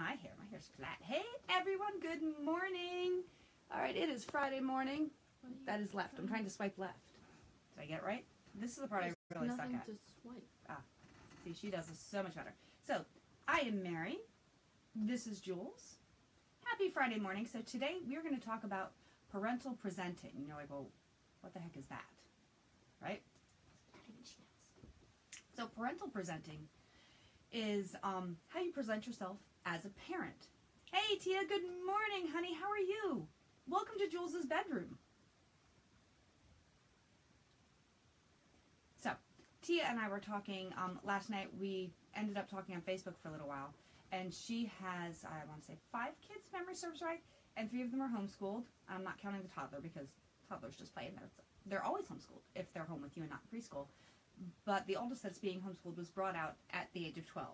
my hair. My hair's flat. Hey, everyone. Good morning. All right, it is Friday morning. That is left. I'm trying to swipe left. Did I get it right? This is the part I really suck at. To swipe. See, she does this so much better. So, I am Mary. This is Jules. Happy Friday morning. So today we're going to talk about parental presenting. You're like, well, what the heck is that? Right? So parental presenting is how you present yourself as a parent. Hey, Tia, good morning, honey. How are you? Welcome to Jules's bedroom. So, Tia and I were talking last night. We ended up talking on Facebook for a little while. And she has, I want to say, 5 kids, if memory serves right, and 3 of them are homeschooled. I'm not counting the toddler because toddlers just play in there. They're always homeschooled if they're home with you and not in preschool. But the oldest that's being homeschooled was brought out at the age of 12.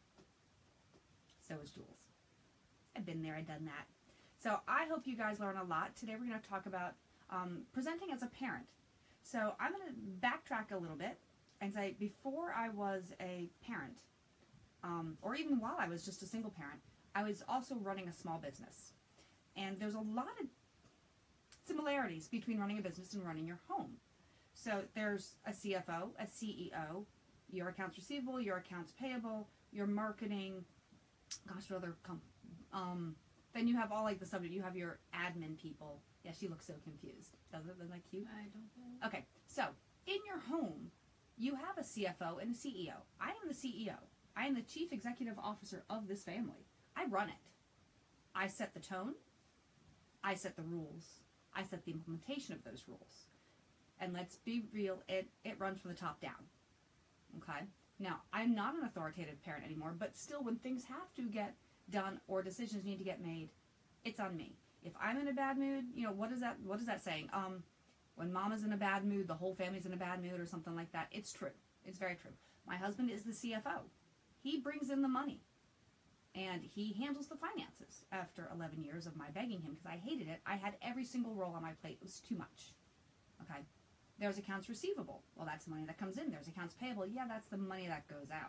So is Jules. I've been there, I've done that. So I hope you guys learn a lot. Today we're going to talk about presenting as a parent. So I'm going to backtrack a little bit and say before I was a parent, or even while I was just a single parent, I was also running a small business. And there's a lot of similarities between running a business and running your home. So there's a CFO, a CEO, your accounts receivable, your accounts payable, your marketing, gosh, what other, then you have all like the subject, you have your admin people. Yeah, she looks so confused. Isn't that cute? I don't know. Okay, so in your home, you have a CFO and a CEO. I am the CEO. I am the chief executive officer of this family. I run it. I set the tone. I set the rules. I set the implementation of those rules. And let's be real, it runs from the top down. Okay? Now, I'm not an authoritative parent anymore, but still when things have to get done or decisions need to get made, it's on me. If I'm in a bad mood, you know, what is that saying? When mama's in a bad mood, the whole family's in a bad mood or something like that. It's true. It's very true. My husband is the CFO. He brings in the money. And he handles the finances after 11 years of my begging him because I hated it. I had every single roll on my plate. It was too much. Okay? There's accounts receivable. Well, that's the money that comes in. There's accounts payable. Yeah, that's the money that goes out.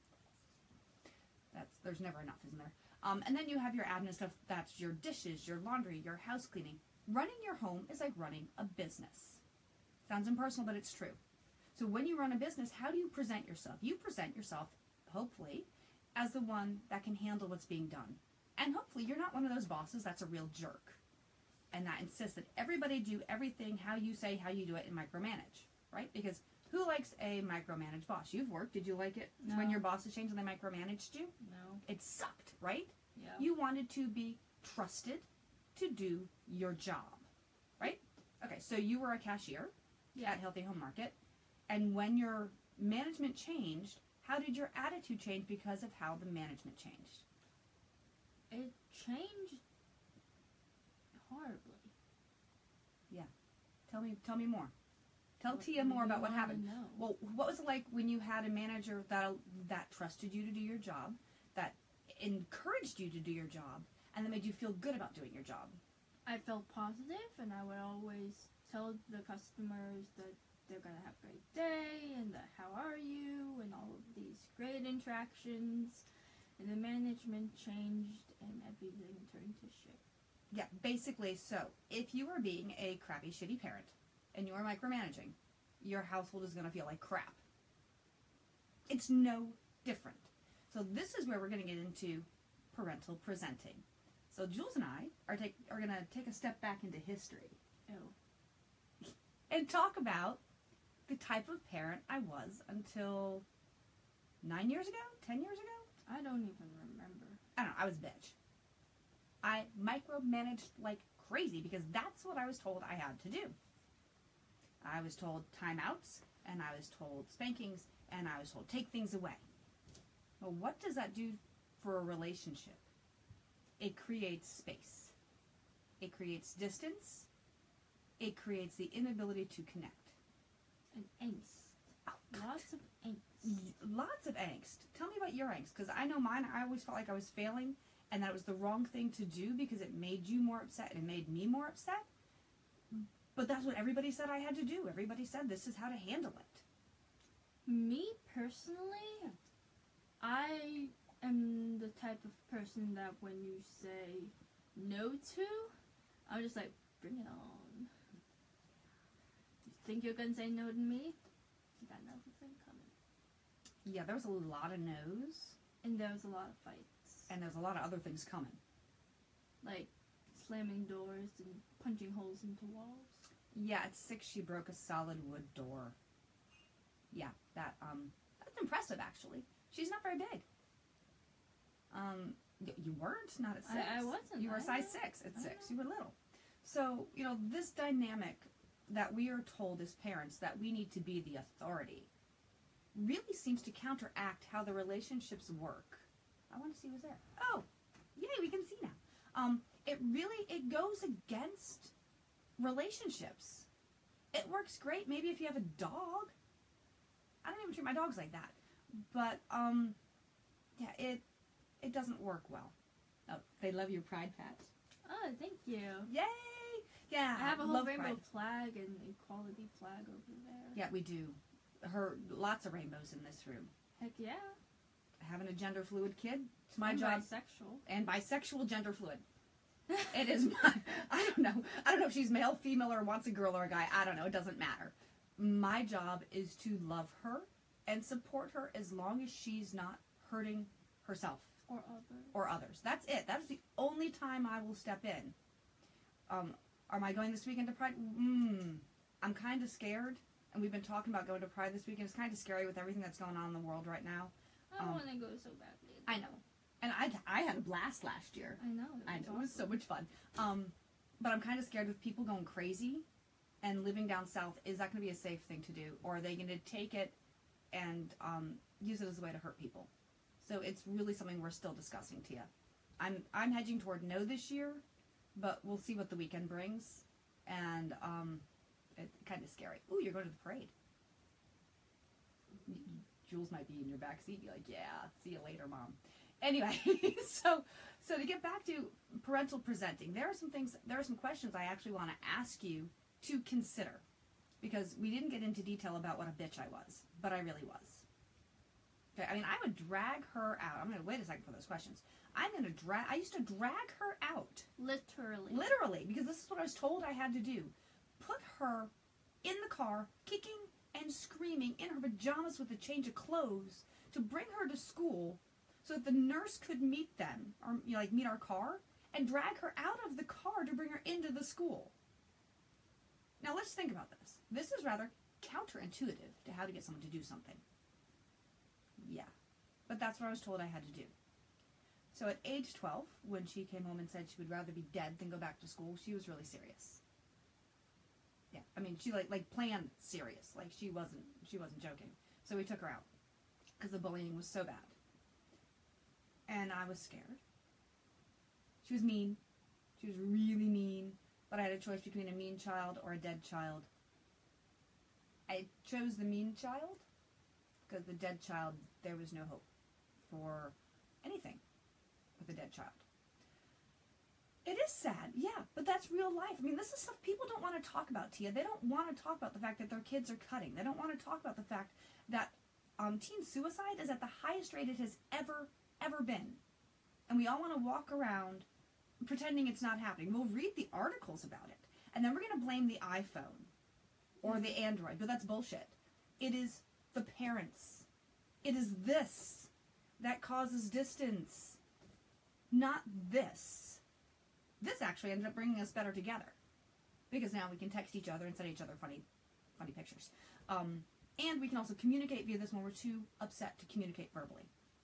There's never enough, isn't there? And then you have your admin stuff. That's your dishes, your laundry, your house cleaning. Running your home is like running a business. Sounds impersonal, but it's true. So when you run a business, how do you present yourself? You present yourself, hopefully, as the one that can handle what's being done. And hopefully you're not one of those bosses that's a real jerk and that insists that everybody do everything how you say, how you do it, and micromanage, right? Because who likes a micromanaged boss? You've worked. Did you like it when your bosses changed and they micromanaged you? No. It sucked, right? Yeah. You wanted to be trusted to do your job, right? Okay, so you were a cashier at Healthy Home Market, and when your management changed, how did your attitude change because of how the management changed? It changed horribly. Yeah. Tell me more. Tell Tia more about what happened. Know? Well, what was it like when you had a manager that trusted you to do your job, that encouraged you to do your job, and that made you feel good about doing your job? I felt positive, and I would always tell the customers that they're going to have a great day, and that how are you, and all of these great interactions. And the management changed, and everything turned to shit. Yeah, basically, so if you are being a crappy, shitty parent, and you are micromanaging, your household is going to feel like crap. It's no different. So this is where we're going to get into parental presenting. So Jules and I are going to take a step back into history. Oh. And talk about the type of parent I was until 9 years ago? 10 years ago? I don't even remember. I don't know. I was a bitch. I micromanaged like crazy because that's what I was told I had to do. I was told timeouts, and I was told spankings, and I was told take things away. Well, what does that do for a relationship? It creates space. It creates distance. It creates the inability to connect. And angst. Oh, Lots of angst. Lots of angst. Tell me about your angst, because I know mine. I always felt like I was failing, and that it was the wrong thing to do because it made you more upset, and it made me more upset. But that's what everybody said I had to do. Everybody said this is how to handle it. Me, personally, I am the type of person that when you say no to, I'm just like, bring it on. You think you're gonna say no to me? You got nothing coming. Yeah, there was a lot of no's. And there was a lot of fights. And there's a lot of other things coming. Like slamming doors and punching holes into walls. Yeah, at 6 she broke a solid wood door. Yeah, that's impressive actually. She's not very big. You weren't, not at 6. I wasn't. You were a size 6 at 6. You were little. So, this dynamic that we are told as parents that we need to be the authority really seems to counteract how the relationships work. I want to see who's there. Oh, yay, we can see now. It goes against relationships. It works great maybe if you have a dog. I don't even treat my dogs like that. But, yeah, it doesn't work well. Oh, they love your pride patch. Oh, thank you. Yay! Yeah, I have a whole rainbow pride. flag and equality flag over there. Yeah, we do. Lots of rainbows in this room. Heck yeah. Having a gender fluid kid, it's my And job. bisexual. And bisexual gender fluid. It is my, I don't know if she's male, female, or wants a girl or a guy. I don't know. It doesn't matter. My job is to love her and support her as long as she's not hurting herself. Or others. Others. That's it. That's the only time I will step in. Am I going this weekend to Pride? I'm kind of scared. And we've been talking about going to Pride this weekend. It's kind of scary with everything that's going on in the world right now. I want to go so badly. I know. And I had a blast last year. I know. It was so much fun. But I'm kind of scared with people going crazy and living down south. Is that going to be a safe thing to do? Or are they going to take it and use it as a way to hurt people? So it's really something we're still discussing, Tia. I'm hedging toward no this year, but we'll see what the weekend brings. And it's kind of scary. Ooh, you're going to the parade. Jules might be in your back seat. Be like, yeah, see you later, Mom. Anyway, so to get back to parental presenting, there are some questions I actually want to ask you to consider, because we didn't get into detail about what a bitch I was, but I really was. Okay, I mean, I would drag her out. I'm going to wait a second for those questions. I used to drag her out. Literally, because this is what I was told I had to do. Put her in the car, kicking and screaming in her pajamas with a change of clothes to bring her to school so that the nurse could meet them, or meet our car, and drag her out of the car to bring her into the school. Now let's think about this. This is rather counterintuitive to how to get someone to do something. Yeah, but that's what I was told I had to do. So at age 12, when she came home and said she would rather be dead than go back to school, she was really serious. Yeah, I mean, she like planned serious. Like she wasn't joking. So we took her out because the bullying was so bad. And I was scared. She was mean. She was really mean. But I had a choice between a mean child or a dead child. I chose the mean child because the dead child, there was no hope for anything with a dead child. It is sad, yeah, but that's real life. I mean, this is stuff people don't want to talk about, Tia. They don't want to talk about the fact that their kids are cutting. They don't want to talk about the fact that teen suicide is at the highest rate it has ever been. And we all want to walk around pretending it's not happening. We'll read the articles about it, and then we're going to blame the iPhone or the Android, but that's bullshit. It is the parents. It is this that causes distance, not this. This actually ended up bringing us better together, because now we can text each other and send each other funny pictures. And we can also communicate via this when we're too upset to communicate verbally.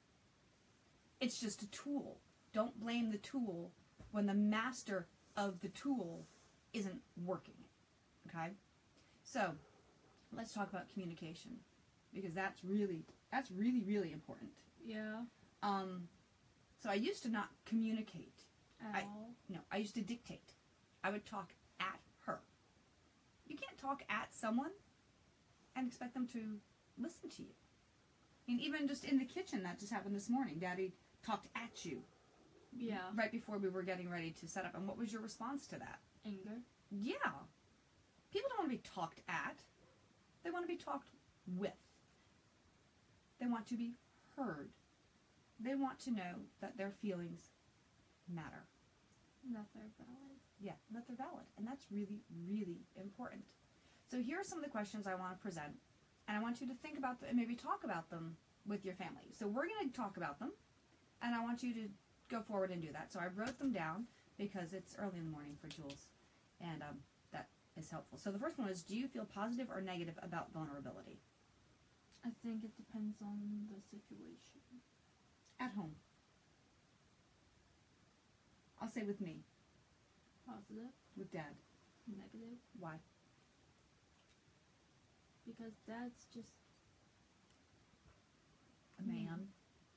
It's just a tool. Don't blame the tool when the master of the tool isn't working. Okay? So, let's talk about communication, because that's really, really important. Yeah. So I used to not communicate. No, I used to dictate. I would talk at her. You can't talk at someone and expect them to listen to you. I mean, even just in the kitchen, that just happened this morning. Daddy talked at you. Yeah. Right before we were getting ready to set up. And what was your response to that? Anger. Yeah. People don't want to be talked at. They want to be talked with. They want to be heard. They want to know that their feelings matter. That they're valid. Yeah, that they're valid. And that's really, really important. So here are some of the questions I want to present. And I want you to think about them and maybe talk about them with your family. So we're going to talk about them. And I want you to go forward and do that. So I wrote them down because it's early in the morning for Jules. And that is helpful. So the first one is, do you feel positive or negative about vulnerability? I think it depends on the situation. At home. I'll say with me. Positive, With Dad. negative, Why? because Dad's just A man.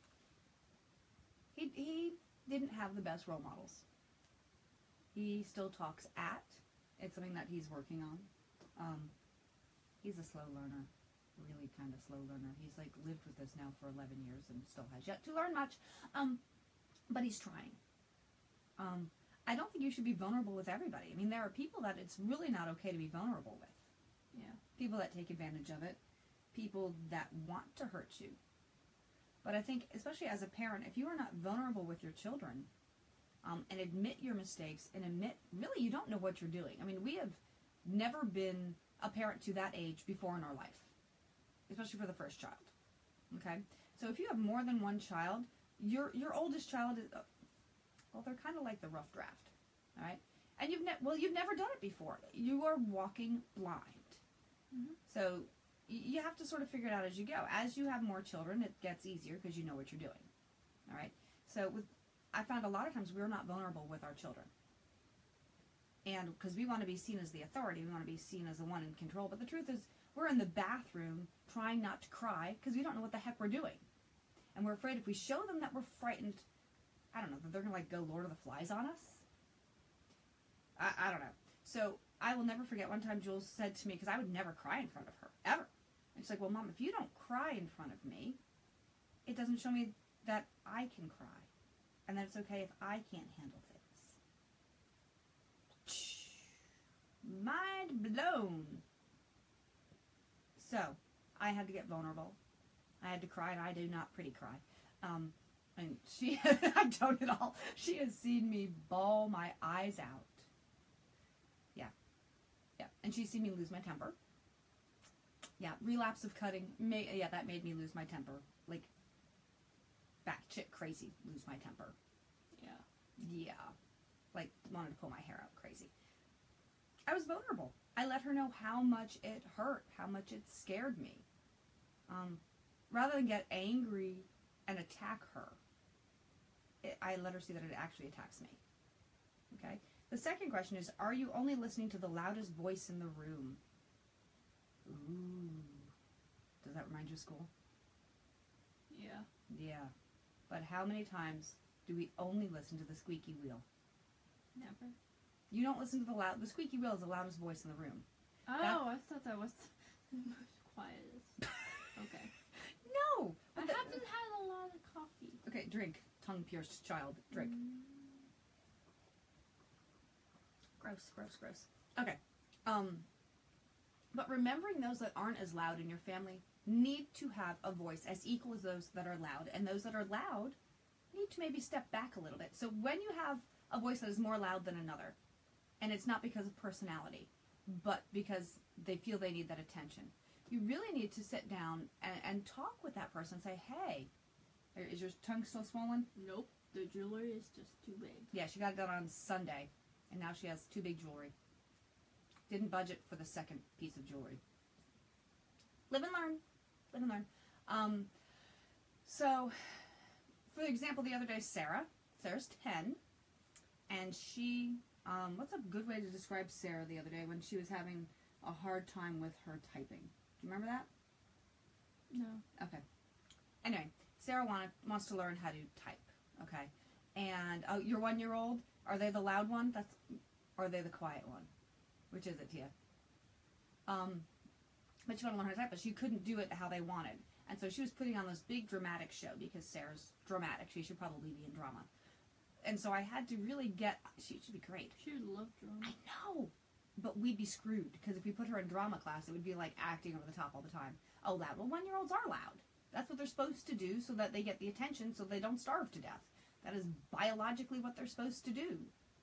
He didn't have the best role models. He still talks at. It's something that he's working on. He's a slow learner. Really kind of slow learner. He's like lived with us now for 11 years and still has yet to learn much. But he's trying. I don't think you should be vulnerable with everybody. I mean, there are people that it's really not okay to be vulnerable with. Yeah. People that take advantage of it. People that want to hurt you. But I think, especially as a parent, if you are not vulnerable with your children, and admit your mistakes, and admit, really, you don't know what you're doing. I mean, we have never been a parent to that age before in our life, especially for the first child. Okay? So if you have more than one child, your oldest child is, well, they're kind of like the rough draft. All right? And you've never done it before. You are walking blind. Mm-hmm. So you have to sort of figure it out as you go. As you have more children, it gets easier because you know what you're doing. All right? So I found a lot of times we're not vulnerable with our children. And because we want to be seen as the authority, we want to be seen as the one in control. But the truth is, we're in the bathroom trying not to cry because we don't know what the heck we're doing. And we're afraid if we show them that we're frightened, I don't know, that they're going to like go Lord of the Flies on us. I don't know. So I will never forget one time Jules said to me, because I would never cry in front of her, ever. And she's like, well, Mom, if you don't cry in front of me, it doesn't show me that I can cry. And that it's okay if I can't handle things. Mind blown. So, I had to get vulnerable. I had to cry, and I do not pretty cry. And she, I don't at all. She has seen me bawl my eyes out. Yeah. And she's seen me lose my temper. Yeah, relapse of cutting. That made me lose my temper. Like, batshit crazy, lose my temper. Yeah. Like, wanted to pull my hair out crazy. I was vulnerable. I let her know how much it hurt, how much it scared me. Rather than get angry and attack her, I let her see that it actually attacks me. Okay? The second question is, are you only listening to the loudest voice in the room? Ooh. Does that remind you of school? Yeah. Yeah. But how many times do we only listen to the squeaky wheel? Never. You don't listen to the squeaky wheel is the loudest voice in the room. Oh, I thought that was the most quietest. Okay. No! I haven't had a lot of coffee. Okay, drink. Tongue-pierced child. Drink. Gross. Okay. But remembering those that aren't as loud in your family need to have a voice as equal as those that are loud. And those that are loud need to maybe step back a little bit. So when you have a voice that is more loud than another, and it's not because of personality, but because they feel they need that attention, you really need to sit down and talk with that person and say, hey, is your tongue still swollen? Nope. The jewelry is just too big. Yeah, she got it done on Sunday, and now she has too big jewelry. Didn't budget for the second piece of jewelry. Live and learn. So, for example, the other day, Sarah's 10, and she, what's a good way to describe Sarah the other day when she was having a hard time with her typing? Do you remember that? No. Okay. Anyway, Sarah wants to learn how to type, okay? And your 1-year-old, are they the loud one? Or are they the quiet one? Which is it, Tia? But she wanted to learn how to type, but she couldn't do it how they wanted. And so she was putting on this big dramatic show because Sarah's dramatic. She should probably be in drama. And so I had to really she should be great. She would love drama. I know. But we'd be screwed because if we put her in drama class, it would be like acting over the top all the time. Oh, loud. Well, 1-year-olds are loud. That's what they're supposed to do so that they get the attention so they don't starve to death. That is biologically what they're supposed to do.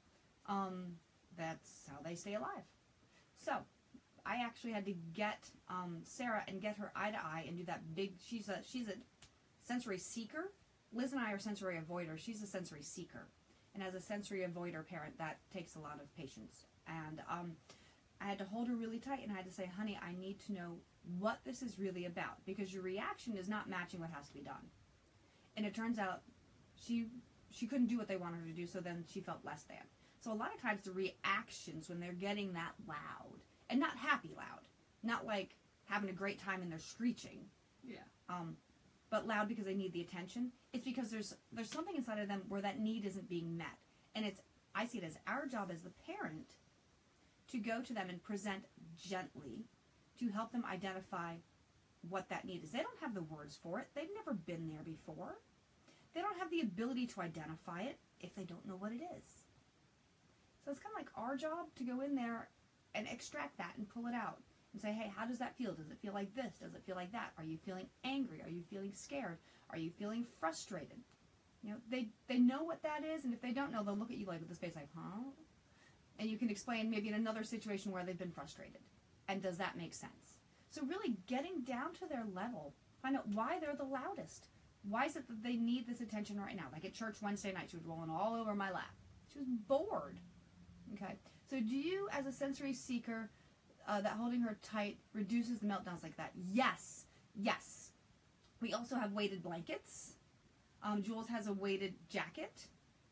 That's how they stay alive. So, I actually had to get Sarah and get her eye to eye and do that big, she's a sensory seeker. Liz and I are sensory avoiders. She's a sensory seeker. And as a sensory avoider parent, that takes a lot of patience. And I had to hold her really tight and I had to say, honey, I need to know what this is really about, because your reaction is not matching what has to be done. And it turns out she couldn't do what they wanted her to do, so then she felt less than. So a lot of times the reactions when they're getting that loud, and not happy loud, not like having a great time and they're screeching, but loud because they need the attention, it's because there's something inside of them where that need isn't being met. And I see it as our job as the parent to go to them and present gently to help them identify what that need is. They don't have the words for it. They've never been there before. They don't have the ability to identify it if they don't know what it is. So it's kind of like our job to go in there and extract that and pull it out and say, hey, how does that feel? Does it feel like this? Does it feel like that? Are you feeling angry? Are you feeling scared? Are you feeling frustrated? You know, they know what that is, and if they don't know, they'll look at you like with this face like, huh? And you can explain maybe in another situation where they've been frustrated. And does that make sense? So really getting down to their level, find out why they're the loudest. Why is it that they need this attention right now? Like at church Wednesday night, she was rolling all over my lap. She was bored. Okay. So do you, as a sensory seeker, that holding her tight reduces the meltdowns like that? Yes. Yes. We also have weighted blankets. Jules has a weighted jacket.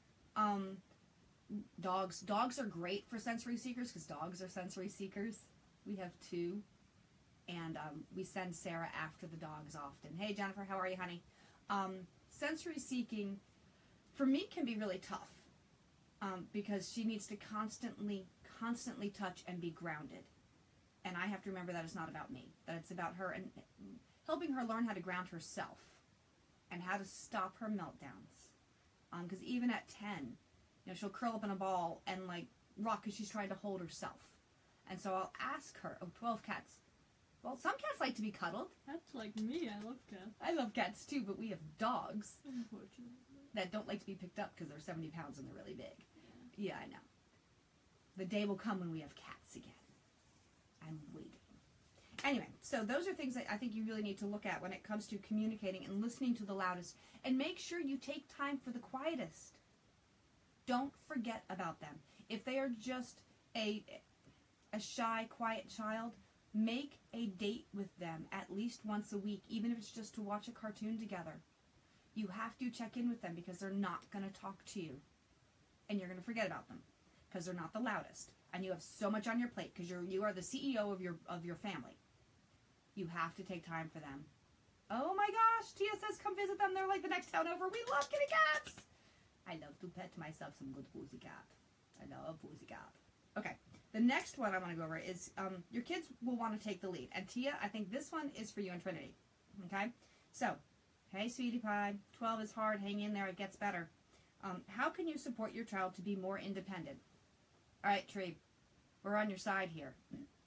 Dogs are great for sensory seekers because dogs are sensory seekers. We have 2. And we send Sarah after the dogs often. Hey, Jennifer, how are you, honey? Sensory seeking, for me, can be really tough because she needs to constantly touch and be grounded. And I have to remember that it's not about me, that it's about her and helping her learn how to ground herself and how to stop her meltdowns. Because even at 10, you know, she'll curl up in a ball and like rock because she's trying to hold herself. And so I'll ask her, 12 cats. Well, some cats like to be cuddled. That's like me. I love cats. I love cats too, but we have dogs Unfortunately. that don't like to be picked up because they're 70 pounds and they're really big. Yeah, I know. The day will come when we have cats again. I'm waiting. Anyway, so those are things that I think you really need to look at when it comes to communicating and listening to the loudest. And make sure you take time for the quietest. Don't forget about them. If they are just a shy, quiet child, make a date with them at least once a week, even if it's just to watch a cartoon together. You have to check in with them because they're not going to talk to you. And you're going to forget about them because they're not the loudest. And you have so much on your plate because you are the CEO of your family. You have to take time for them. Oh my gosh, Tia says come visit them. They're like the next town over. We love kitty cats. I love to pet myself some good pussycat. I love pussycat. Okay, the next one I want to go over is your kids will want to take the lead. And Tia, I think this one is for you and Trinity. Okay? So, hey, sweetie pie, 12 is hard. Hang in there. It gets better. How can you support your child to be more independent? All right, Tree, we're on your side here.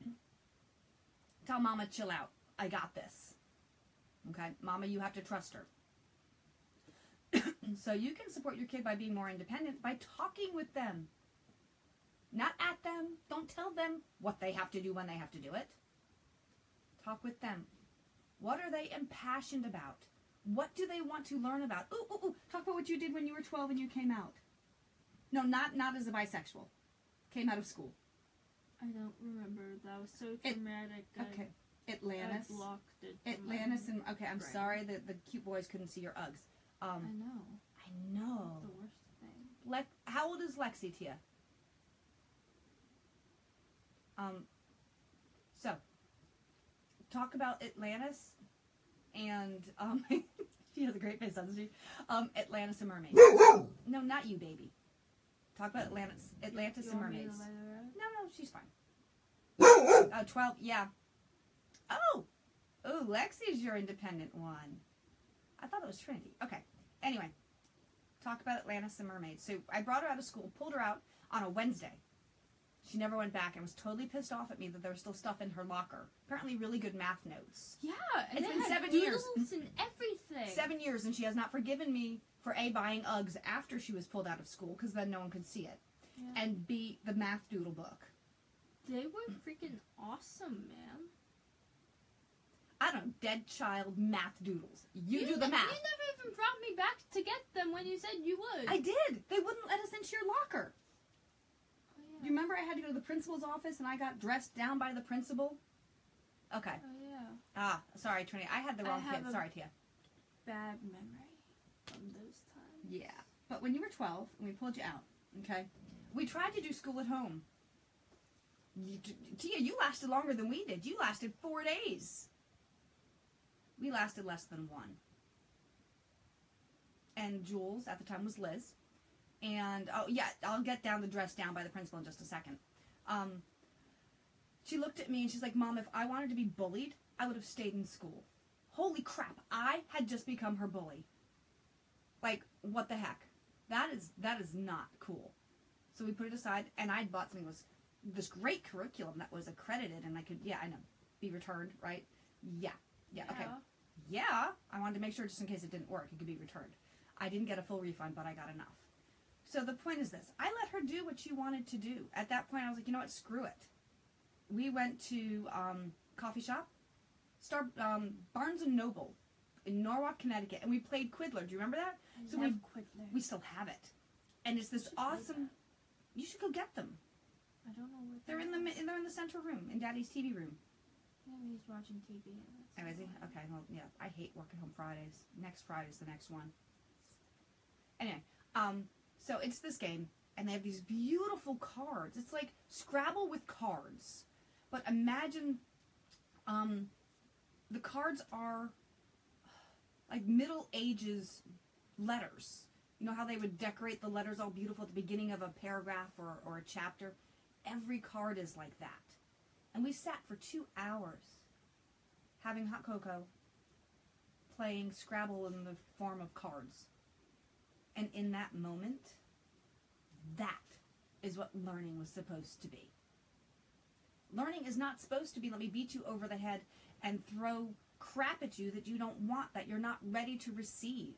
Tell Mama, chill out. I got this. Okay? Mama, you have to trust her. So you can support your kid by being more independent by talking with them. Not at them. Don't tell them what they have to do when they have to do it. Talk with them. What are they impassioned about? What do they want to learn about? Ooh. Talk about what you did when you were 12 and you came out. No, not as a bisexual. Came out of school. I don't remember. That was so traumatic. Okay. Atlantis. I blocked it. Atlantis and okay, I'm brain. sorry that the cute boys couldn't see your Uggs. I know. I know. That's the worst thing. How old is Lexi, Tia? So talk about Atlantis and she has a great face, doesn't she? Atlantis and mermaids. No, not you, baby. Talk about Atlantis and mermaids. No, she's fine. 12, yeah. Oh, Lexi's your independent one. I thought it was Trinity. Okay. Anyway, talk about Atlantis and mermaids. So I brought her out of school, pulled her out on a Wednesday. She never went back and was totally pissed off at me that there was still stuff in her locker. Apparently really good math notes. Yeah, and It's they been had 7 years. doodles and everything. 7 years, and she has not forgiven me for A, buying Uggs after she was pulled out of school, because then no one could see it, Yeah. and B, the math doodle book. They were freaking awesome, man. I don't know, dead child math doodles. You do the math. You never even brought me back to get them when you said you would. I did. They wouldn't let us into your locker. Oh, yeah. You remember I had to go to the principal's office and I got dressed down by the principal? Okay. Oh, yeah. Ah, sorry, Trinity. I had the I wrong have kid. a- Sorry, Tia. Bad memory from those times. Yeah. But when you were 12 and we pulled you out, okay, we tried to do school at home. Tia, you lasted longer than we did. You lasted 4 days. We lasted less than 1. And Jules, at the time, was Liz. And, oh, yeah, I'll get down the dress down by the principal in just a second. She looked at me and she's like, Mom, if I wanted to be bullied, I would have stayed in school. Holy crap, I had just become her bully. Like, what the heck? That is not cool. So we put it aside, and I bought something that was this great curriculum that was accredited, and I could, yeah, I know, be returned, right? Yeah, okay. Yeah, I wanted to make sure just in case it didn't work, it could be returned. I didn't get a full refund, but I got enough. So the point is this. I let her do what she wanted to do. At that point, I was like, you know what, screw it. We went to coffee shop, Barnes & Noble in Norwalk, Connecticut, and we played Quiddler. Do you remember that? So we still have it. And it's this awesome... You should go get them. I don't know what They're in the center room, in Daddy's TV room. Maybe he's watching TV. Oh, is he? Okay, well, yeah. I hate working home Fridays. Next Friday's the next one. Anyway, so it's this game, and they have these beautiful cards. It's like Scrabble with cards. But imagine, the cards are like Middle Ages letters. You know how they would decorate the letters all beautiful at the beginning of a paragraph or a chapter? Every card is like that. And we sat for 2 hours having hot cocoa, playing Scrabble in the form of cards. And in that moment, that is what learning was supposed to be. Learning is not supposed to be, let me beat you over the head and throw crap at you that you don't want, that you're not ready to receive.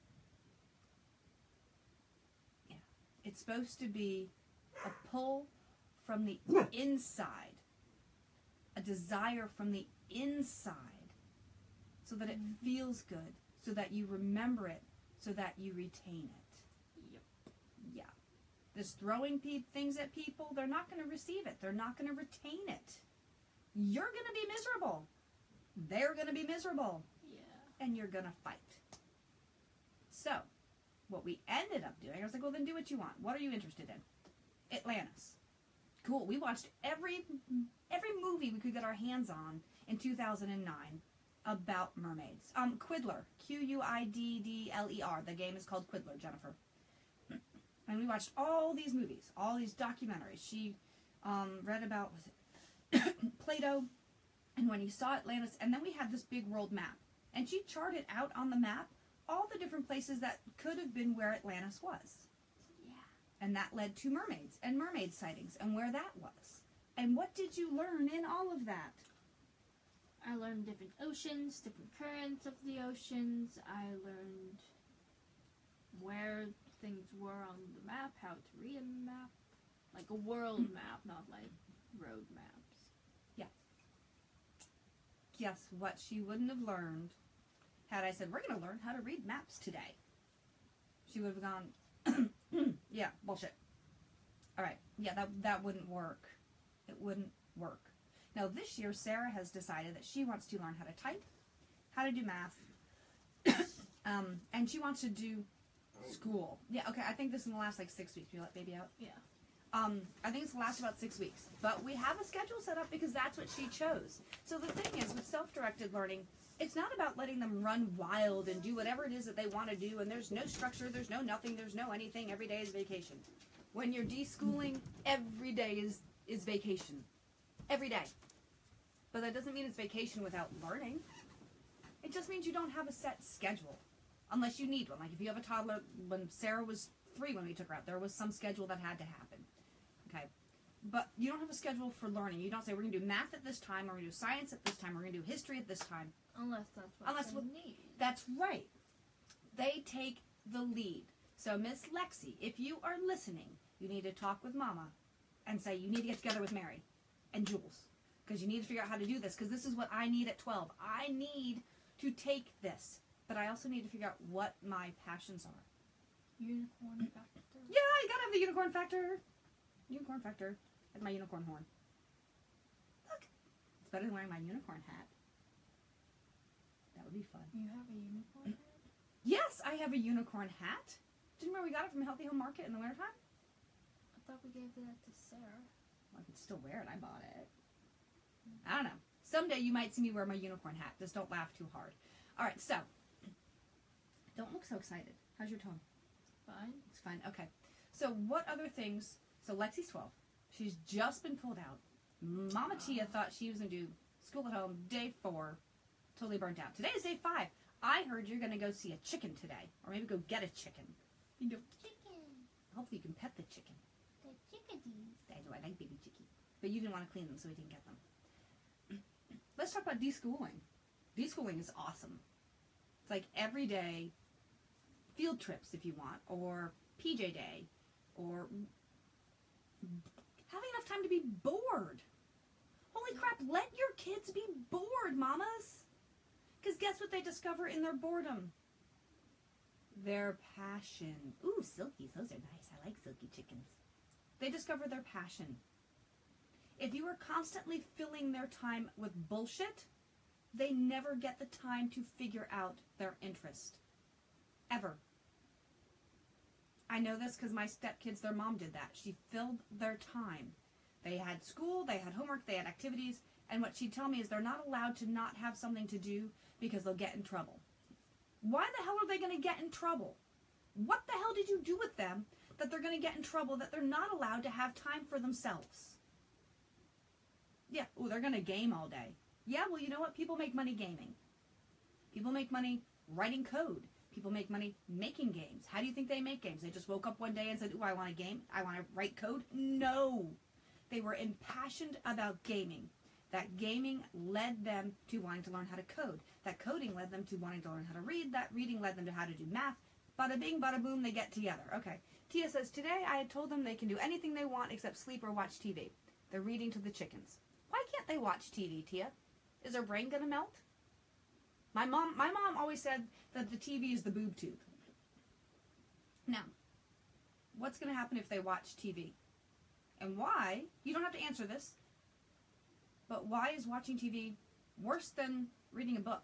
Yeah. It's supposed to be a pull from the inside, a desire from the inside, so that it feels good, so that you remember it, so that you retain it. Yep. Yeah. This throwing things at people, they're not going to receive it. They're not going to retain it. You're going to be miserable. They're going to be miserable. Yeah. And you're going to fight. So, what we ended up doing, I was like, well, then do what you want. What are you interested in? Atlantis. Cool. We watched every movie we could get our hands on in 2009 about mermaids. Quiddler. Quiddler. The game is called Quiddler, Jennifer. And we watched all these movies, all these documentaries. She read about, was it Plato, and when he saw Atlantis, and then we had this big world map. And she charted out on the map all the different places that could have been where Atlantis was. Yeah. And that led to mermaids and mermaid sightings and where that was. And what did you learn in all of that? I learned different oceans, different currents of the oceans. I learned where things were on the map, how to read a map. Like a world map, not like road maps. Guess what she wouldn't have learned had I said, we're going to learn how to read maps today. She would have gone, yeah, bullshit. All right, yeah, that wouldn't work. It wouldn't work. Now, this year, Sarah has decided that she wants to learn how to type, how to do math, and she wants to do school. Yeah, okay, I think this is in the last, 6 weeks. You let baby out? Yeah. I think it's the last about 6 weeks. But we have a schedule set up because that's what she chose. So the thing is, with self-directed learning, it's not about letting them run wild and do whatever it is that they want to do, and there's no structure, there's no nothing, there's no anything. Every day is vacation. When you're deschooling, every day is vacation. Every day. But that doesn't mean it's vacation without learning. It just means you don't have a set schedule. Unless you need one. Like if you have a toddler, when Sarah was 3 when we took her out, there was some schedule that had to happen. Okay. but you don't have a schedule for learning. You don't say, we're going to do math at this time, or we're going to do science at this time, or we're going to do history at this time. Unless that's what they need. That's right. They take the lead. So, Miss Lexi, if you are listening, you need to talk with Mama and say, you need to get together with Mary and Jules, because you need to figure out how to do this, because this is what I need at 12. I need to take this, but I also need to figure out what my passions are. Unicorn factor. Yeah, I gotta have the unicorn factor. Unicorn factor. That's my unicorn horn. Look. It's better than wearing my unicorn hat. That would be fun. You have a unicorn hat? Yes, I have a unicorn hat. Didn't you remember we got it from Healthy Home Market in the wintertime? I thought we gave that to Sarah. Well, I could still wear it. I bought it. I don't know. Someday you might see me wear my unicorn hat. Just don't laugh too hard. All right, so. Don't look so excited. How's your tone? Fine. It's fine. Okay. So what other things? So Lexi's 12. She's just been pulled out. Mama Tia thought she was going to do school at home day 4. Totally burnt out. Today is day 5. I heard you're going to go see a chicken today. Or maybe go get a chicken. You know, Chicken. hopefully you can pet the chicken. The chickadee. I know, I like baby chicky. But you didn't want to clean them, so we didn't get them. Let's talk about deschooling. Deschooling is awesome. It's like every day field trips if you want, or PJ day, or having enough time to be bored. Holy crap, let your kids be bored, mamas. Because guess what they discover in their boredom? Their passion. Ooh, silkies, those are nice. I like silky chickens. They discover their passion. If you are constantly filling their time with bullshit, they never get the time to figure out their interest. Ever. I know this because my stepkids, their mom did that. She filled their time. They had school, they had homework, they had activities, and what she'd tell me is they're not allowed to not have something to do because they'll get in trouble. Why the hell are they going to get in trouble? What the hell did you do with them that they're going to get in trouble, that they're not allowed to have time for themselves? Yeah, ooh, they're going to game all day. Yeah, well, you know what? People make money gaming. People make money writing code. People make money making games. How do you think they make games? They just woke up one day and said, ooh, I want a game. I want to write code. No. They were impassioned about gaming. That gaming led them to wanting to learn how to code. That coding led them to wanting to learn how to read. That reading led them to how to do math. Bada bing, bada boom, they get together. Okay. Tia says, today I had told them they can do anything they want except sleep or watch TV. They're reading to the chickens. Why can't they watch TV, Tia? Is their brain going to melt? My mom always said that the TV is the boob tube. Now, what's going to happen if they watch TV? And why? You don't have to answer this. But why is watching TV worse than reading a book?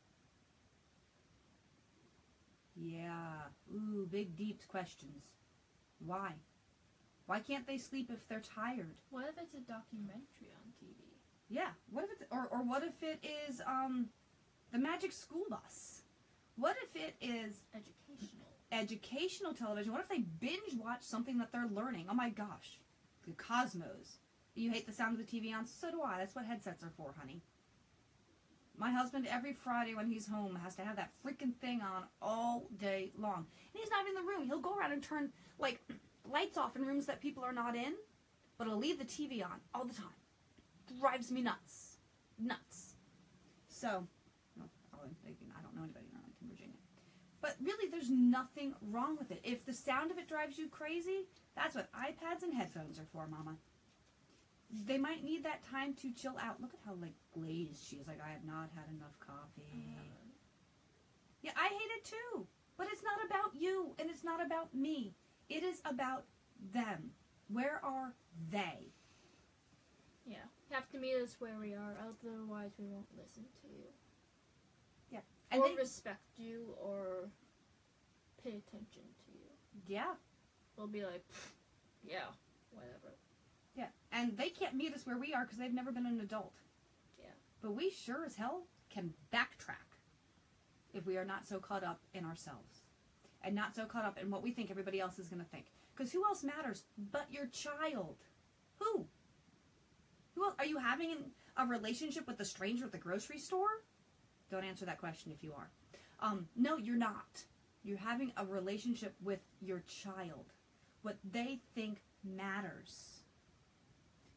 Yeah. Ooh, big, deep questions. Why? Why can't they sleep if they're tired? What if it's a documentary on TV? Yeah. What if it's, or what if it is the Magic School Bus? What if it is educational television? What if they binge watch something that they're learning? Oh my gosh. The Cosmos. You hate the sound of the TV on? So do I. That's what headsets are for, honey. My husband, every Friday when he's home, has to have that freaking thing on all day long. And he's not in the room. He'll go around and turn, like, lights off in rooms that people are not in, but he'll leave the TV on all the time. Drives me nuts. Nuts. So, I don't know anybody in Arlington, Virginia. But really, there's nothing wrong with it. If the sound of it drives you crazy, that's what iPads and headphones are for, Mama. They might need that time to chill out. Look at how, like, glazed she is. Like, I have not had enough coffee. Yeah, I hate it too. But it's not about you, and it's not about me. It is about them. Where are they? Yeah. You have to meet us where we are, otherwise we won't listen to you. Yeah. And or respect you, or pay attention to you. Yeah. We'll be like, yeah, whatever. Yeah, and they can't meet us where we are because they've never been an adult. Yeah. But we sure as hell can backtrack if we are not so caught up in ourselves and not so caught up in what we think everybody else is going to think. Because who else matters but your child? Who? Who else? Are you having a relationship with a stranger at the grocery store? Don't answer that question if you are. No, you're not. You're having a relationship with your child. What they think matters.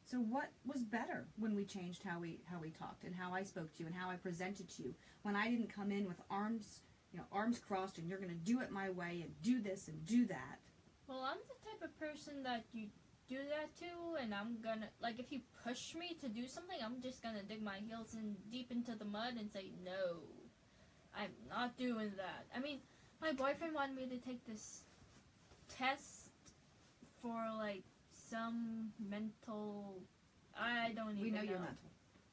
So what was better when we changed how we talked and how I spoke to you and how I presented to you? When I didn't come in with arms crossed and you're going to do it my way and do this and do that. Well, I'm the type of person that you do that to, and I'm gonna, like, if you push me to do something, I'm just gonna dig my heels in deep into the mud and say, no, I'm not doing that. I mean, my boyfriend wanted me to take this test for, like, some mental, I don't even know. We know you're mental.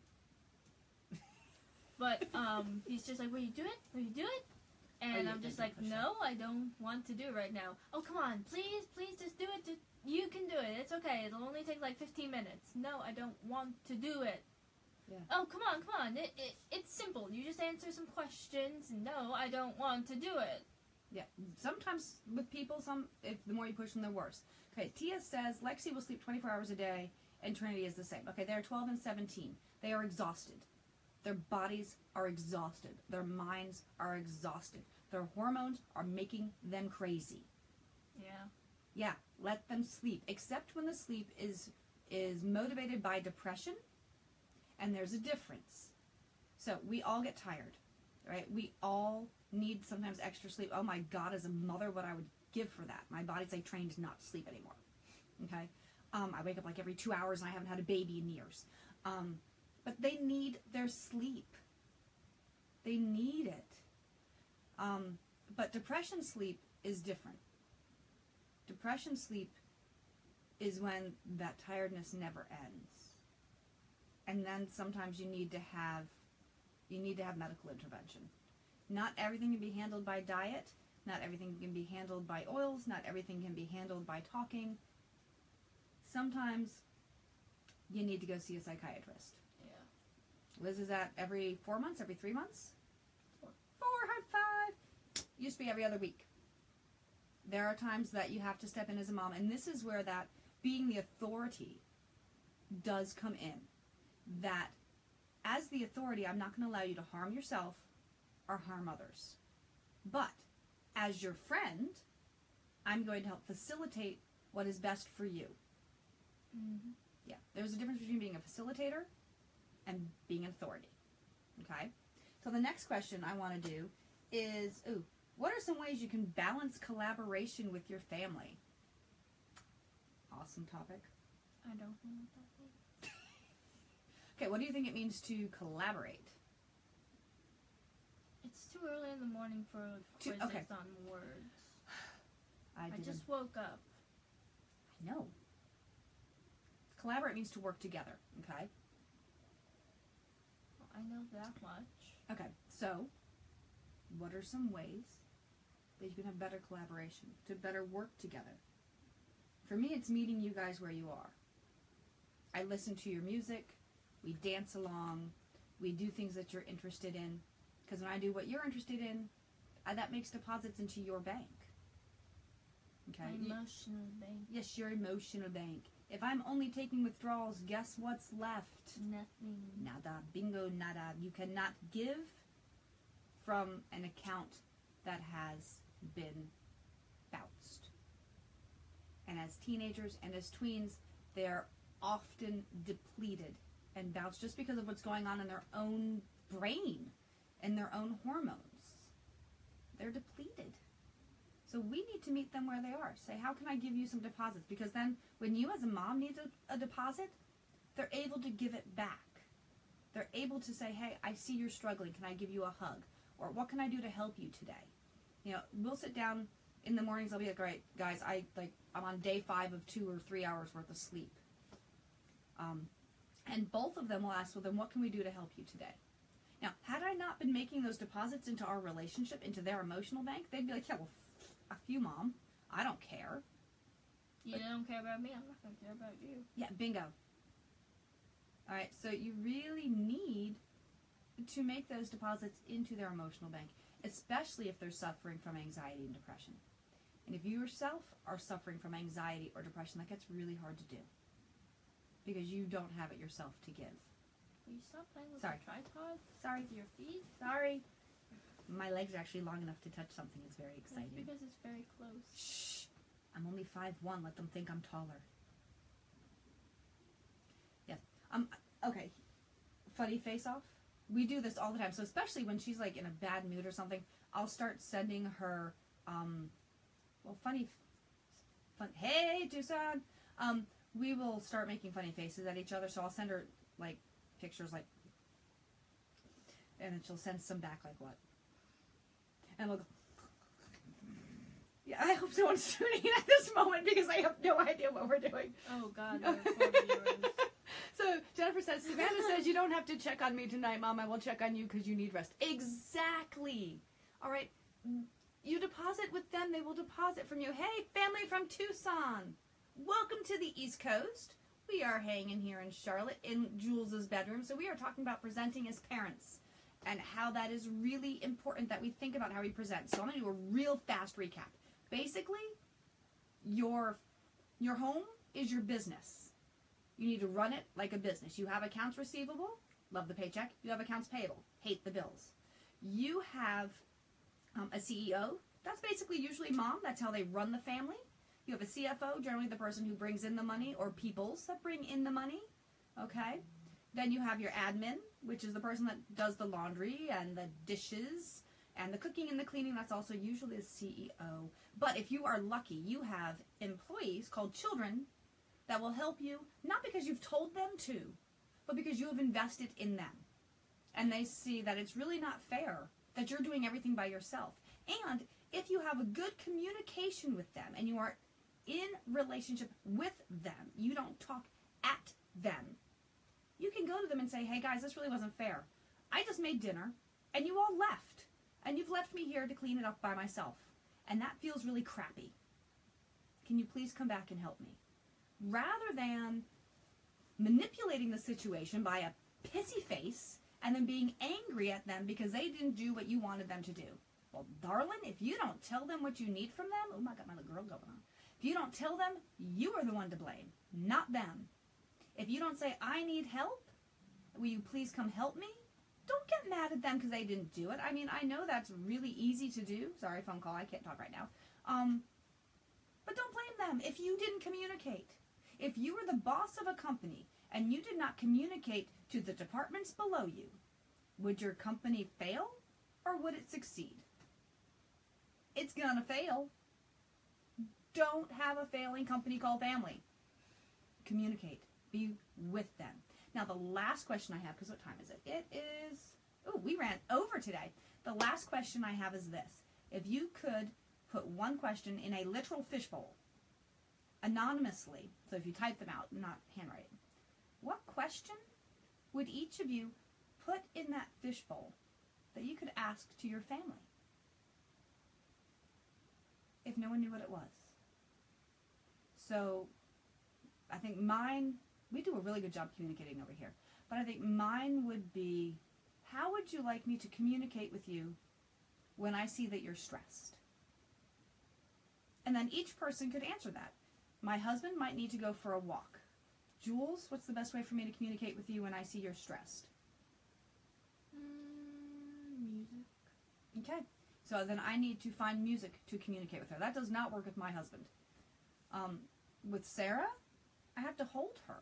But, he's just like, will you do it? Will you do it? And I'm just like, no, I don't want to do it right now. Oh, come on, please just do it. You can do it. It's okay. It'll only take like 15 minutes. No, I don't want to do it. Yeah. Oh, come on. It's simple. You just answer some questions. No, I don't want to do it. Yeah. Sometimes with people, if the more you push them, the worse. Okay, Tia says Lexi will sleep 24 hours a day, and Trinity is the same. Okay, they're 12 and 17. They are exhausted. Their bodies are exhausted. Their minds are exhausted. Their hormones are making them crazy. Yeah. Yeah, let them sleep. Except when the sleep is motivated by depression, and there's a difference. So we all get tired, right? We all need sometimes extra sleep. Oh my God, as a mother, what I would give for that. My body's like trained not to sleep anymore. Okay? I wake up like every 2 hours and I haven't had a baby in years. But they need their sleep. They need it. But depression sleep is different. Depression sleep is when that tiredness never ends. And then sometimes you need to have medical intervention. Not everything can be handled by diet. Not everything can be handled by oils. Not everything can be handled by talking. Sometimes you need to go see a psychiatrist. Yeah. Liz is at every 4 months, every 3 months? 4, high five. Used to be every other week. There are times that you have to step in as a mom, and this is where that being the authority does come in. That as the authority, I'm not going to allow you to harm yourself or harm others. But as your friend, I'm going to help facilitate what is best for you. Mm-hmm. Yeah, there's a difference between being a facilitator and being an authority. Okay? So the next question I want to do is, what are some ways you can balance collaboration with your family? Awesome topic. I don't know what that means. Okay, what do you think it means to collaborate? It's too early in the morning for quizzes on words. I just woke up. I know. Collaborate means to work together, okay? Well, I know that much. Okay, so what are some ways that you can have better collaboration, to better work together? For me, it's meeting you guys where you are. I listen to your music, we dance along, we do things that you're interested in, because when I do what you're interested in, that makes deposits into your bank. Okay? My emotional bank. Yes, your emotional bank. If I'm only taking withdrawals, guess what's left? Nothing. Nada. Bingo, nada. You cannot give from an account that has been bounced. And as teenagers and as tweens, they're often depleted and bounced just because of what's going on in their own brain and their own hormones. They're depleted. So we need to meet them where they are. Say, how can I give you some deposits? Because then when you as a mom need a deposit, they're able to give it back. They're able to say, hey, I see you're struggling. Can I give you a hug? Or what can I do to help you today? You know, we'll sit down in the mornings. I'll be like, all right, guys, I'm on day 5 of 2 or 3 hours worth of sleep. And both of them will ask, well, then what can we do to help you today? Now, had I not been making those deposits into our relationship, into their emotional bank, they'd be like, yeah, well, F you, Mom. I don't care. You don't care about me, I'm not going to care about you. Yeah, bingo. All right, so you really need to make those deposits into their emotional bank, especially if they're suffering from anxiety and depression. And if you yourself are suffering from anxiety or depression, that gets really hard to do because you don't have it yourself to give. Will you stop playing with Sorry. the tripod? Sorry. With your feet? Sorry. My legs are actually long enough to touch something. It's very exciting. That's because it's very close. Shh. I'm only 5'1". Let them think I'm taller. Okay, funny face off. We do this all the time. So especially when she's like in a bad mood or something, I'll start sending her, hey, Tucson. We will start making funny faces at each other. So I'll send her like pictures like, and then she'll send some back like what? And we'll go, yeah, I hope no one's tuning in at this moment because I have no idea what we're doing. Oh, God. There are 4 viewers. So Jennifer says, Savannah says, you don't have to check on me tonight, Mom. I will check on you because you need rest. Exactly. All right. You deposit with them. They will deposit from you. Hey, family from Tucson. Welcome to the East Coast. We are hanging here in Charlotte in Jules's bedroom. So we are talking about presenting as parents and how that is really important that we think about how we present. So I'm going to do a real fast recap. Basically, your home is your business. You need to run it like a business. You have accounts receivable, love the paycheck. You have accounts payable, hate the bills. You have a CEO. That's basically usually mom. That's how they run the family. You have a CFO, generally the person who brings in the money, or peoples that bring in the money. Okay? Then you have your admin, which is the person that does the laundry and the dishes and the cooking and the cleaning. That's also usually the CEO. But if you are lucky, you have employees called children that will help you, not because you've told them to, but because you have invested in them. And they see that it's really not fair that you're doing everything by yourself. And if you have a good communication with them and you are in relationship with them, you don't talk at them, you can go to them and say, hey guys, this really wasn't fair. I just made dinner and you all left. And you've left me here to clean it up by myself. And that feels really crappy. Can you please come back and help me? Rather than manipulating the situation by a pissy face and then being angry at them because they didn't do what you wanted them to do. Well, darling, if you don't tell them what you need from them, oh my God, my little girl going on. If you don't tell them, you are the one to blame, not them. If you don't say, I need help, will you please come help me? Don't get mad at them because they didn't do it. I mean, I know that's really easy to do. Sorry, phone call, I can't talk right now. But don't blame them if you didn't communicate. If you were the boss of a company and you did not communicate to the departments below you, would your company fail or would it succeed? It's gonna fail. Don't have a failing company called family. Communicate. Be with them. Now, the last question I have, because what time is it? It is, oh, we ran over today. The last question I have is this. If you could put one question in a literal fishbowl, anonymously, so if you type them out, not handwrite, what question would each of you put in that fishbowl that you could ask to your family if no one knew what it was? So I think mine, we do a really good job communicating over here, but I think mine would be, how would you like me to communicate with you when I see that you're stressed? And then each person could answer that. My husband might need to go for a walk. Jules, what's the best way for me to communicate with you when I see you're stressed? Music. Okay. So then I need to find music to communicate with her. That does not work with my husband. With Sarah, I have to hold her.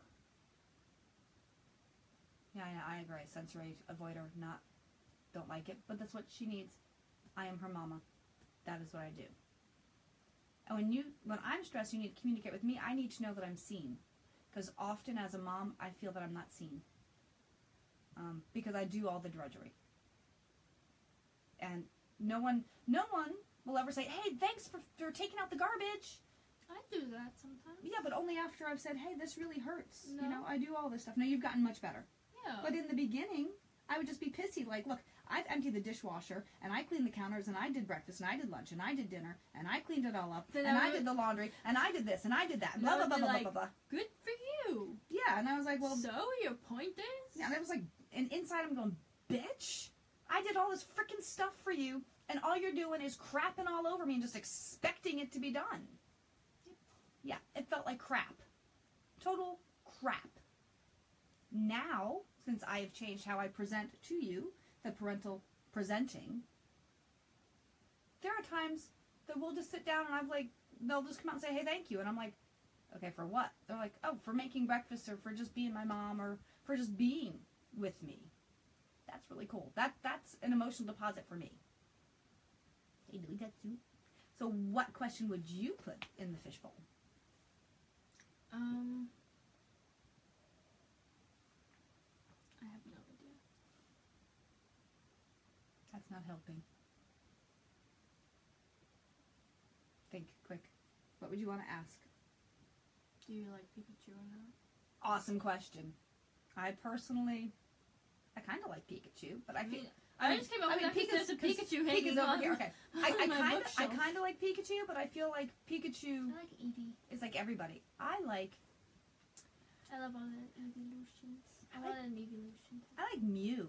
Yeah, I agree. Sensory avoider, don't like it, but that's what she needs. I am her mama. That is what I do. And when I'm stressed, you need to communicate with me. I need to know that I'm seen. Because often as a mom, I feel that I'm not seen. Because I do all the drudgery. And no one will ever say, hey, thanks for taking out the garbage. I do that sometimes. Yeah, but only after I've said, hey, this really hurts. No. You know, I do all this stuff. No, you've gotten much better. Yeah. But in the beginning, I would just be pissy. Like, look, I've emptied the dishwasher, and I cleaned the counters, and I did breakfast, and I did lunch, and I did dinner, and I cleaned it all up, Then and I I did the laundry, and I did this, and I did that, And blah, I blah, would blah, be blah, like, blah, blah, blah. Good for you. Yeah, and I was like, well, So your point is? yeah, and I was like, and inside I'm going, bitch, I did all this freaking stuff for you, and all you're doing is crapping all over me and just expecting it to be done. Yeah, it felt like crap. Total crap. Now, since I have changed how I present to you, the parental presenting, there are times that we'll just sit down and they'll just come out and say, hey, thank you. And I'm like, Okay, for what? They're like, oh, for making breakfast or for just being my mom or for just being with me. That's really cool. That's an emotional deposit for me. Hey, do we get soup? So what question would you put in the fishbowl? I have no idea. That's not helping. Think, quick. What would you want to ask? Do you like Pikachu or not? Awesome question. I kind of like Pikachu, but I feel... I just came up with that because there's a Pikachu hanging over on here. Okay, my I bookshelf. kind of like Pikachu, but I feel like Pikachu I like Eevee. is like everybody. I love all the evolutions. I want an evolution. like Mew.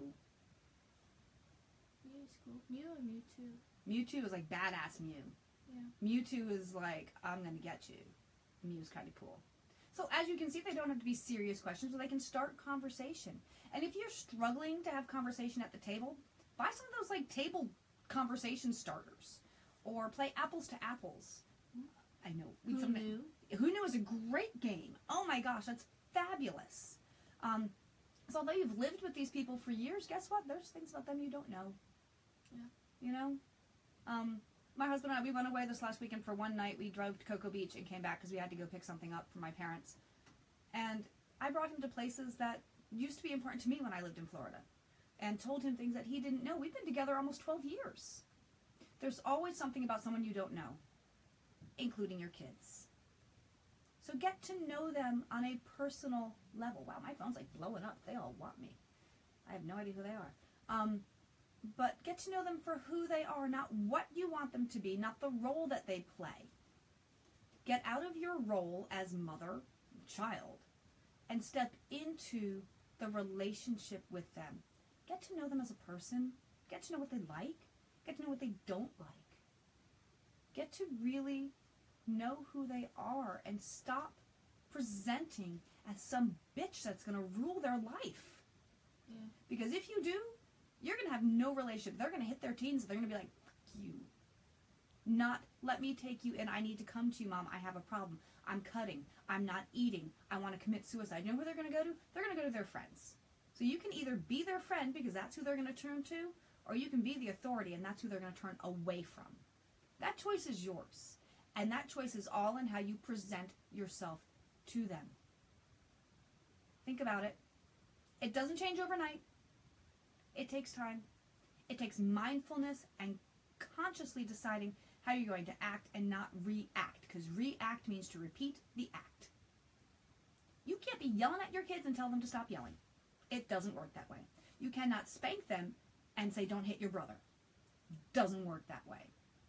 Mew is cool. Mew or Mewtwo? Mewtwo is like badass Mew. Yeah. Mewtwo is like, I'm gonna get you. Mew's kind of cool. So as you can see, they don't have to be serious questions, but they can start conversation. And if you're struggling to have conversation at the table, buy some of those like table conversation starters, or play apples to apples. I know. Who knew? Who Knew is a great game. Oh my gosh, that's fabulous. So although you've lived with these people for years, guess what? There's things about them you don't know. Yeah. You know? My husband and I, we went away this last weekend for one night. We drove to Cocoa Beach and came back because we had to go pick something up for my parents. And I brought him to places that used to be important to me when I lived in Florida, and told him things that he didn't know. We've been together almost 12 years. There's always something about someone you don't know, including your kids. So get to know them on a personal level. Wow, my phone's like blowing up. They all want me. I have no idea who they are. But get to know them for who they are, not what you want them to be, not the role that they play. Get out of your role as mother, child, and step into the relationship with them. Get to know them as a person. Get to know what they like. Get to know what they don't like. Get to really know who they are and stop presenting as some bitch that's going to rule their life. Yeah. Because if you do, you're going to have no relationship. They're going to hit their teens and they're going to be like, fuck you. Not, let me take you in. I need to come to you, Mom. I have a problem. I'm cutting. I'm not eating. I want to commit suicide. You know who they're going to go to? They're going to go to their friends. So you can either be their friend because that's who they're going to turn to, or you can be the authority and that's who they're going to turn away from. That choice is yours. And that choice is all in how you present yourself to them. Think about it. It doesn't change overnight. It takes time. It takes mindfulness and consciously deciding how you're going to act and not react, because react means to repeat the act. You can't be yelling at your kids and tell them to stop yelling. It doesn't work that way. You cannot spank them and say, don't hit your brother. Doesn't work that way.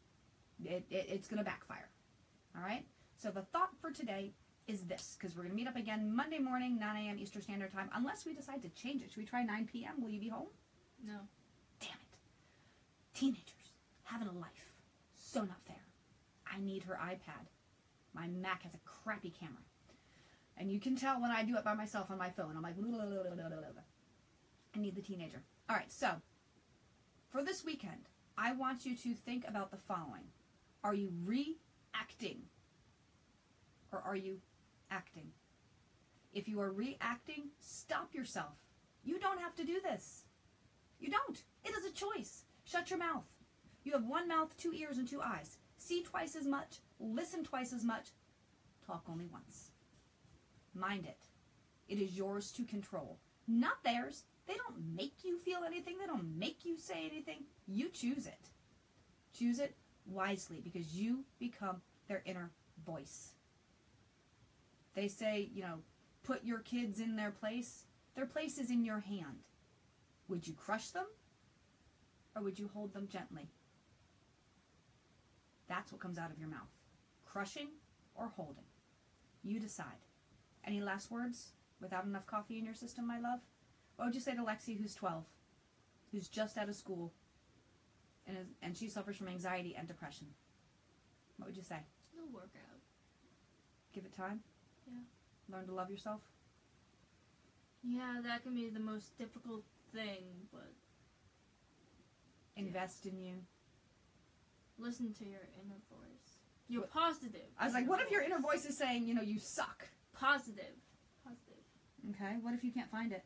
It's going to backfire. All right? So the thought for today is this, because we're going to meet up again Monday morning, 9 a.m. Eastern Standard Time, unless we decide to change it. Should we try 9 p.m.? Will you be home? No. Damn it. Teenagers having a life. So not fair. I need her iPad. My Mac has a crappy camera. And you can tell when I do it by myself on my phone. I'm like, I need the teenager. All right, so for this weekend, I want you to think about the following. Are you reacting or are you acting? If you are reacting, stop yourself. You don't have to do this. You don't. It is a choice. Shut your mouth. You have one mouth, 2 ears, and 2 eyes. See twice as much. Listen twice as much. Talk only once. Mind it. It is yours to control, not theirs. They don't make you feel anything. They don't make you say anything. You choose it. Choose it wisely because you become their inner voice. They say, put your kids in their place. Their place is in your hand. Would you crush them or would you hold them gently? That's what comes out of your mouth. Crushing or holding. You decide. Any last words without enough coffee in your system, my love? What would you say to Lexi, who's 12, who's just out of school, and she suffers from anxiety and depression? What would you say? It'll work out. Give it time? Yeah. Learn to love yourself? Yeah, that can be the most difficult thing, but... Invest in you. Listen to your inner voice. You're positive. I was like, what if your inner voice is saying, you suck? Positive. Positive. Okay, what if you can't find it?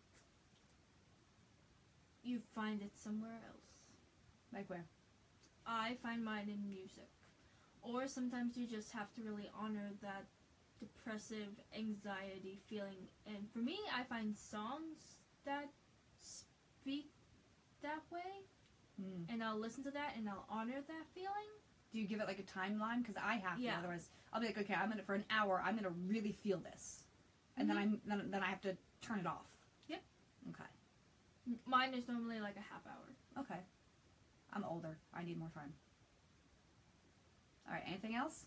You find it somewhere else. Like where? I find mine in music. Or sometimes you just have to really honor that depressive anxiety feeling. And for me, I find songs that speak that way. And I'll listen to that and I'll honor that feeling. Do you give it like a timeline? Because I have to. Yeah. Otherwise, I'll be like, okay, I'm in it for an hour. I'm gonna really feel this, and then I have to turn it off. Yep. Okay. Mine is normally like a half hour. Okay. I'm older. I need more time. All right. Anything else?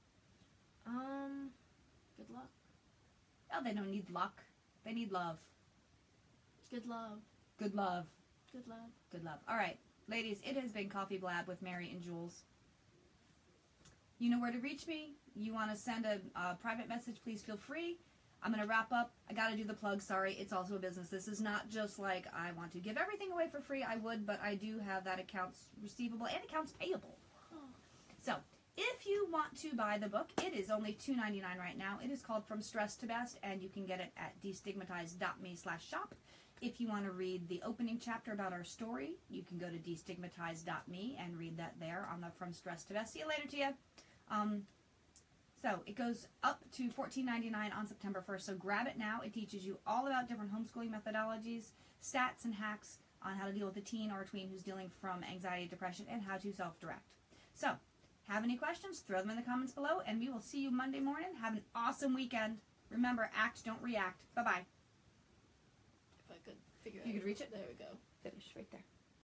Good luck. Oh, they don't need luck. They need love. Good love. Good love. Good love. Good love. All right, ladies. It has been Coffee Blab with Mary and Jules. You know where to reach me. You want to send a private message, please feel free. I'm going to wrap up. I got to do the plug. Sorry, it's also a business. This is not just like I want to give everything away for free. I would, but I do have that accounts receivable and accounts payable. So if you want to buy the book, it is only $2.99 right now. It is called From Stress to Best, and you can get it at destigmatize.me/shop. If you want to read the opening chapter about our story, you can go to destigmatize.me and read that there on the From Stress to Best. See you later, Tia. So it goes up to $14.99 on September 1st, so grab it now. It teaches you all about different homeschooling methodologies, stats and hacks on how to deal with a teen or a tween who's dealing from anxiety, depression, and how to self-direct. So, have any questions? Throw them in the comments below, and we will see you Monday morning. Have an awesome weekend. Remember, act, don't react. Bye-bye. If I could figure You could reach it? There we go. Finish right there.